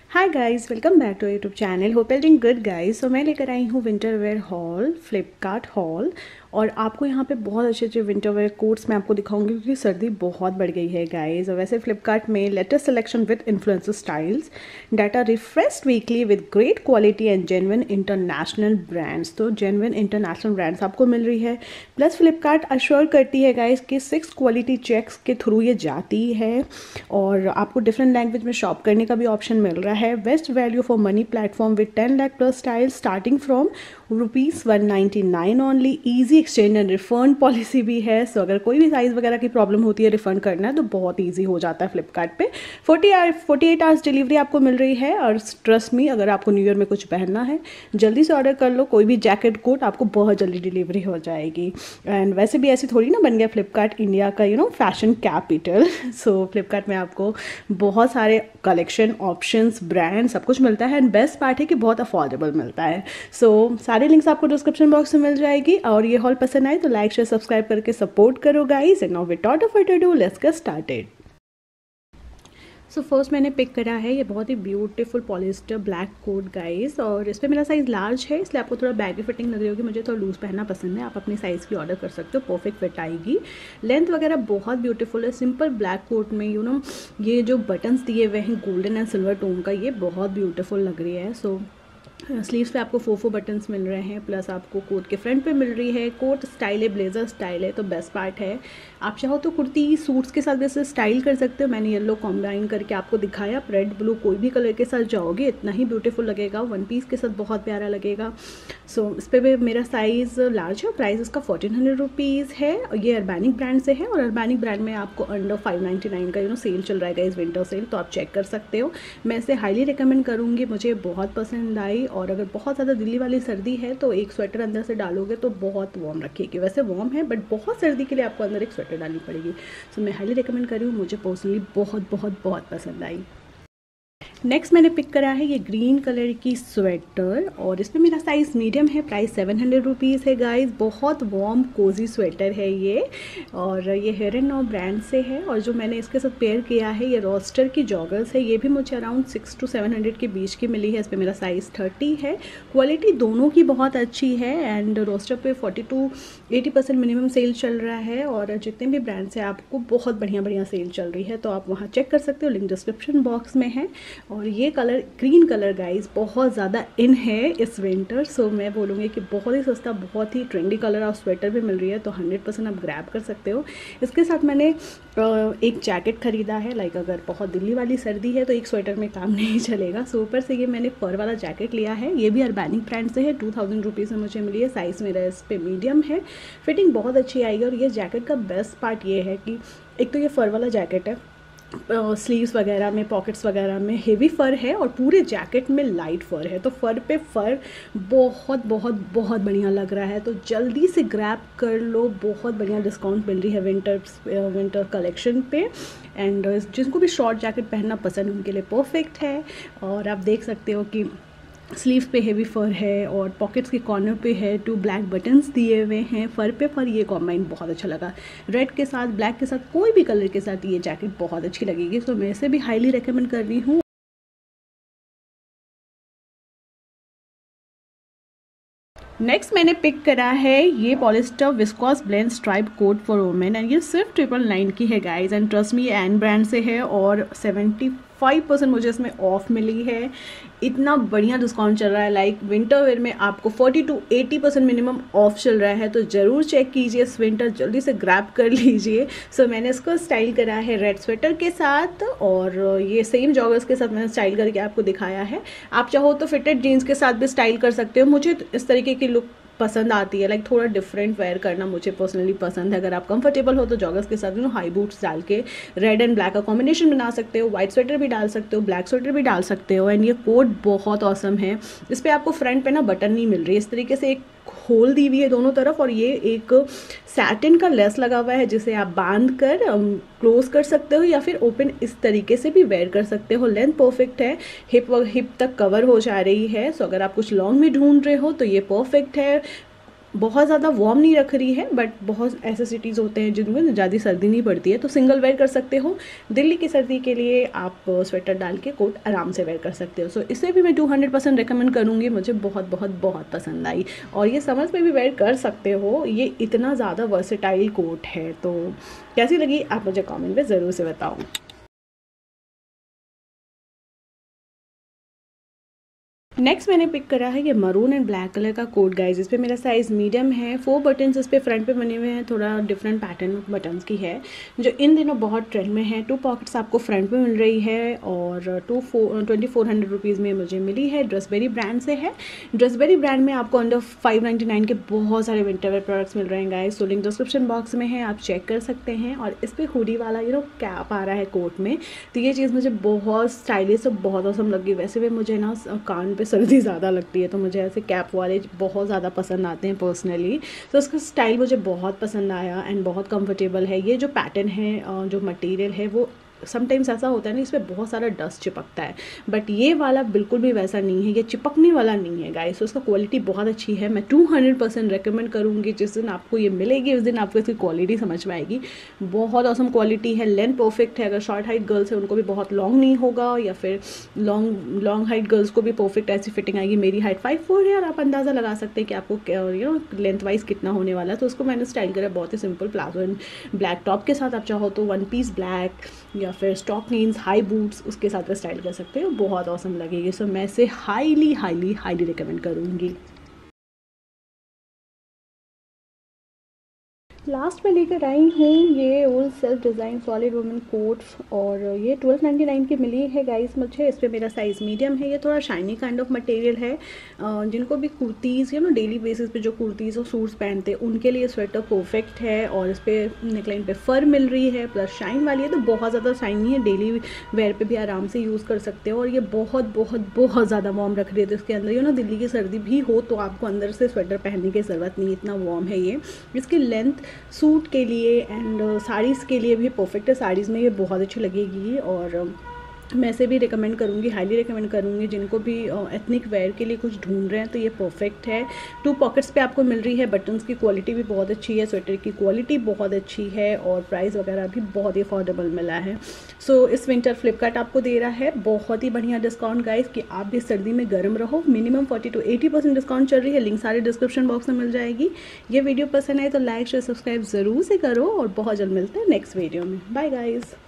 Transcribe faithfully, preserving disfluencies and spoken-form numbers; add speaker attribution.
Speaker 1: Hi guys, welcome back to YouTube channel. Hope you doing good guys. So मैं लेकर आई हूँ winter wear haul, Flipkart haul. और आपको यहाँ पे बहुत अच्छे अच्छे विंटर वेयर कोट्स मैं आपको दिखाऊंगी क्योंकि सर्दी बहुत बढ़ गई है गाइस। और वैसे फ्लिपकार्ट में latest selection with influencer styles data refreshed weekly with great quality and genuine international brands. तो जेन्युइन इंटरनेशनल ब्रांड्स आपको मिल रही है। प्लस फ्लिपकार्ट अश्योर करती है गाइस कि सिक्स क्वालिटी चेक्स के थ्रू ये जाती है और आपको डिफरेंट लैंग्वेज में शॉप करने का भी ऑप्शन मिल रहा है। Best value for money platform with ten lakh plus style starting from rupees one ninety nine only. Easy exchange and refund policy भी है। सो अगर कोई भी साइज़ वगैरह की प्रॉब्लम होती है, रिफंड करना है तो बहुत ईजी हो जाता है फ्लिपकार्ट पे। Forty hour forty eight hours delivery आपको मिल रही है। और ट्रस्ट मी, अगर आपको न्यू ईयर में कुछ पहनना है जल्दी से ऑर्डर कर लो। कोई भी जैकेट कोट आपको बहुत जल्दी डिलीवरी हो जाएगी। एंड वैसे भी ऐसी थोड़ी ना बन गया फ्लिपकार्ट इंडिया का you know fashion capital. So Flipkart में आपको बहुत सारे कलेक्शन ऑप्शंस ब्रांड सब कुछ मिलता है। एंड बेस्ट पार्ट है कि बहुत अफोर्डेबल मिलता है। सो so, सारे लिंक्स आपको डिस्क्रिप्शन बॉक्स में मिल जाएगी। और ये हॉल पसंद आए तो लाइक शेयर सब्सक्राइब करके सपोर्ट करो guys. And now without further ado let's get started. So so, first मैंने पिक करा है ये बहुत ही beautiful polyester black coat guys. और इस पर मेरा साइज़ लार्ज है, इसलिए आपको थोड़ा बैगी फिटिंग लग रही होगी। मुझे थोड़ा लूज़ पहनना पसंद है। आप अपने साइज़ की ऑर्डर कर सकते हो, परफेक्ट फिट आएगी। लेंथ वगैरह बहुत ब्यूटीफुल है। सिंपल ब्लैक कोट में यू नो ये जो बटन्स दिए हुए हैं गोल्डन एंड सिल्वर टोन का, ये बहुत ब्यूटीफुल लग रही है। सो स्लीव्स पे आपको फोर फोर बटन्स मिल रहे हैं। प्लस आपको कोट के फ्रंट पे मिल रही है। कोट स्टाइल है, ब्लेजर स्टाइल है, तो बेस्ट पार्ट है। आप चाहो तो कुर्ती सूट्स के साथ जैसे स्टाइल कर सकते हो। मैंने येलो कॉम्बाइन करके आपको दिखाया। रेड ब्लू कोई भी कलर के साथ जाओगे इतना ही ब्यूटीफुल लगेगा। वन पीस के साथ बहुत प्यारा लगेगा। सो so, इस पर भी मेरा साइज़ लार्ज है। प्राइस इसका फोर्टीन हंड्रेड रुपीज़ है। ये अर्बैनिक ब्रांड से है और अर्बैनिक ब्रांड में आपको अंडर फाइव नाइन्टी नाइन का यू नो सेल चल रहा है इस विंटर सेल, तो आप चेक कर सकते हो। मैं इसे हाईली रिकमेंड करूँगी, मुझे बहुत पसंद आई। और अगर बहुत ज़्यादा दिल्ली वाली सर्दी है तो एक स्वेटर अंदर से डालोगे तो बहुत वार्म रखेगी। वैसे वार्म है बट बहुत सर्दी के लिए आपको अंदर एक स्वेटर डालनी पड़ेगी। सो मैं हाईली रिकमेंड कर रही हूँ, मुझे पर्सनली बहुत बहुत बहुत पसंद आई। नेक्स्ट मैंने पिक करा है ये ग्रीन कलर की स्वेटर और इसमें मेरा साइज़ मीडियम है। प्राइस सेवन हंड्रेड रुपीज़ है गाइस। बहुत वार्म कोजी स्वेटर है ये और ये हेयर एंड नो ब्रांड से है। और जो मैंने इसके साथ पेयर किया है ये रोस्टर की जॉगर्स है। ये भी मुझे around six to seven hundred के बीच की मिली है। इस पर मेरा साइज़ थर्टी है। क्वालिटी दोनों की बहुत अच्छी है। एंड रोस्टर पे forty to eighty percent minimum sale चल रहा है। और जितने भी ब्रांड्स हैं आपको बहुत बढ़िया बढ़िया सेल चल रही है, तो आप वहाँ चेक कर सकते हो। लिंक डिस्क्रिप्शन बॉक्स में है। और ये कलर ग्रीन कलर गाइस बहुत ज़्यादा इन है इस विंटर। सो मैं बोलूँगी कि बहुत ही सस्ता, बहुत ही ट्रेंडी कलर और स्वेटर भी मिल रही है, तो हंड्रेड परसेंट आप ग्रैब कर सकते हो। इसके साथ मैंने एक जैकेट ख़रीदा है। लाइक अगर बहुत दिल्ली वाली सर्दी है तो एक स्वेटर में काम नहीं चलेगा। सो ऊपर से ये मैंने फर वाला जैकेट लिया है। ये भी अर्बैनिक ब्रांड से है। टू थाउजेंड रुपीज़ में मुझे मिली है। साइज़ मेरा इस पर मीडियम है। फिटिंग बहुत अच्छी आएगी। और ये जैकेट का बेस्ट पार्ट ये है कि एक तो ये फर वाला जैकेट है, स्लीव्स uh, वगैरह में पॉकेट्स वगैरह में हेवी फ़र है और पूरे जैकेट में लाइट फ़र है। तो फ़र पे फ़र बहुत बहुत बहुत बढ़िया लग रहा है। तो जल्दी से ग्रैब कर लो, बहुत बढ़िया डिस्काउंट मिल रही है विंटर विंटर कलेक्शन पे। एंड जिनको भी शॉर्ट जैकेट पहनना पसंद उनके लिए परफेक्ट है। और आप देख सकते हो कि स्लीव पे हेवी फर है और पॉकेट्स के कॉर्नर पे है। टू ब्लैक बटन्स दिए हुए हैं। फर पे फर ये कॉम्बाइन बहुत अच्छा लगा। रेड के साथ, ब्लैक के साथ, कोई भी कलर के साथ ये जैकेट बहुत अच्छी लगेगी। तो मैं इसे भी हाईली रिकमेंड कर रही हूँ। नेक्स्ट मैंने पिक करा है ये polyester viscose blend stripe coat for women. And ये सिर्फ ट्रिपल नाइन की है गाइज। एंड ट्रस्ट मी, ये एन ब्रांड से है और सेवेंटी फाइव परसेंट मुझे इसमें ऑफ मिली है। इतना बढ़िया डिस्काउंट चल रहा है। लाइक विंटर वेयर में आपको forty to eighty percent minimum off चल रहा है, तो ज़रूर चेक कीजिए इस विंटर, जल्दी से ग्रैब कर लीजिए। सो so, मैंने इसको स्टाइल करा है रेड स्वेटर के साथ और ये सेम जॉगर्स के साथ मैंने स्टाइल करके आपको दिखाया है। आप चाहो तो फिटेड जीन्स के साथ भी स्टाइल कर सकते हो। मुझे इस तरीके की लुक पसंद आती है। लाइक थोड़ा डिफरेंट वेयर करना मुझे पर्सनली पसंद है। अगर आप कंफर्टेबल हो तो जॉगर्स के साथ यू नो हाई बूट्स डाल के रेड एंड ब्लैक का कॉम्बिनेशन बना सकते हो। व्हाइट स्वेटर भी डाल सकते हो, ब्लैक स्वेटर भी डाल सकते हो। एंड ये कोट बहुत ऑसम है। इस पर आपको फ्रंट पे ना बटन नहीं मिल रही, इस तरीके से एक होल दी हुई है दोनों तरफ। और ये एक सैटिन का लेस लगा हुआ है जिसे आप बांध कर क्लोज कर सकते हो या फिर ओपन इस तरीके से भी वेयर कर सकते हो। लेंथ परफेक्ट है, हिप हिप तक कवर हो जा रही है। सो अगर आप कुछ लॉन्ग में ढूंढ रहे हो तो ये परफेक्ट है। बहुत ज़्यादा वार्म नहीं रख रही है, बट बहुत ऐसे सिटीज़ होते हैं जिनमें ज़्यादा सर्दी नहीं पड़ती है, तो सिंगल वेयर कर सकते हो। दिल्ली की सर्दी के लिए आप स्वेटर डाल के कोट आराम से वेयर कर सकते हो। सो so, इसे भी मैं टू हंड्रेड परसेंट रिकमेंड करूँगी, मुझे बहुत बहुत बहुत पसंद आई। और ये समर्स में भी वेयर कर सकते हो, ये इतना ज़्यादा वर्सेटाइल कोट है। तो कैसी लगी आप मुझे कॉमेंट में ज़रूर से बताओ। नेक्स्ट मैंने पिक करा है ये मरून एंड ब्लैक कलर का कोट गाइज। इस पर मेरा साइज़ मीडियम है। फोर बटन्स इस पर फ्रंट पे बने हुए हैं, थोड़ा डिफरेंट पैटर्न बटन्स की है जो इन दिनों बहुत ट्रेंड में है। टू पॉकेट्स आपको फ्रंट पे मिल रही है और two four twenty four hundred rupees में मुझे मिली है। ड्रेसबेरी ब्रांड से है। ड्रेसबेरी ब्रांड में आपको अंडर फाइव नाइन्टी नाइन के बहुत सारे विंटर वेयर प्रोडक्ट्स मिल रहे हैं guys. So link description box में है, आप चेक कर सकते हैं। और इस पर हुडी वाला यू नो कैप आ रहा है कोट में, तो ये चीज़ मुझे बहुत स्टाइलिश और बहुत औसम लगी। वैसे भी मुझे ना कान पे सर्दी ज़्यादा लगती है, तो मुझे ऐसे कैप वाले बहुत ज़्यादा पसंद आते हैं पर्सनली। तो उसका स्टाइल मुझे बहुत पसंद आया एंड बहुत कंफर्टेबल है। ये जो पैटर्न है, जो मटेरियल है, वो समटाइम्स ऐसा होता है ना, इसमें बहुत सारा डस्ट चिपकता है, बट ये वाला बिल्कुल भी वैसा नहीं है, ये चिपकने वाला नहीं है गाइस। तो उसका क्वालिटी बहुत अच्छी है। मैं टू हंड्रेड परसेंट रिकमेंड करूँगी। जिस दिन आपको ये मिलेगी उस दिन आपको इसकी क्वालिटी समझ में आएगी। बहुत औसम क्वालिटी है। लेंथ परफेक्ट है। अगर शॉर्ट हाइट गर्ल्स है उनको भी बहुत लॉन्ग नहीं होगा, या फिर लॉन्ग लॉन्ग हाइट गर्ल्स को भी परफेक्ट ऐसी फिटिंग आएगी। मेरी हाइट फाइव फोर है और आप अंदाज़ा लगा सकते हैं कि आपको यू नो लेंथ वाइज कितना होने वाला है। तो उसको मैंने स्टाइल करा बहुत ही simple palazzo and black top के साथ। आप चाहो तो वन पीस ब्लैक या फिर स्टॉकिंग्स, हाई बूट्स, उसके साथ में स्टाइल कर सकते हो, बहुत औसम लगेगी। सो मैं इसे हाईली हाईली हाईली रिकमेंड करूँगी। लास्ट में लेकर आई हूँ ये old self design solid women coat, और ये ट्वेल्व नाइन्टी नाइन की मिली है गाइस मुझे। इस पर मेरा साइज़ मीडियम है। ये थोड़ा शाइनी काइंड ऑफ मटेरियल है। जिनको भी kurtis you know daily basis पे जो कुर्तीज़ और सूट्स पहनते हैं उनके लिए स्वेटर परफेक्ट है। और इस पर नेकलाइन पे फर मिल रही है, प्लस शाइन वाली है, तो बहुत ज़्यादा शाइनी है। डेली वेयर पे भी आराम से यूज़ कर सकते हो। और ये बहुत बहुत बहुत ज़्यादा वार्म रख रही है, जिसके अंदर यू नो दिल्ली की सर्दी भी हो तो आपको अंदर से स्वेटर पहनने की ज़रूरत नहीं, इतना वार्म है ये। इसकी लेंथ सूट के लिए एंड साड़ीज़ के लिए भी परफेक्ट है। साड़ीज़ में ये बहुत अच्छी लगेगी और मैं इसे भी रिकमेंड करूँगी, हाईली रिकमेंड करूँगी। जिनको भी एथनिक वेयर के लिए कुछ ढूंढ रहे हैं तो ये परफेक्ट है। टू पॉकेट्स पे आपको मिल रही है। बटन्स की क्वालिटी भी बहुत अच्छी है, स्वेटर की क्वालिटी बहुत अच्छी है और प्राइस वगैरह भी बहुत ही अफोर्डेबल मिला है। सो so, इस विंटर फ्लिपकार्ट आपको दे रहा है बहुत ही बढ़िया डिस्काउंट गाइस, कि आप भी सर्दी में गर्म रहो। Minimum forty to eighty percent discount चल रही है। लिंक सारे डिस्क्रिप्शन बॉक्स में मिल जाएगी। ये वीडियो पसंद आए तो लाइक शेयर सब्सक्राइब ज़रूर से करो और बहुत जल्द मिलते हैं नेक्स्ट वीडियो में। Bye guys.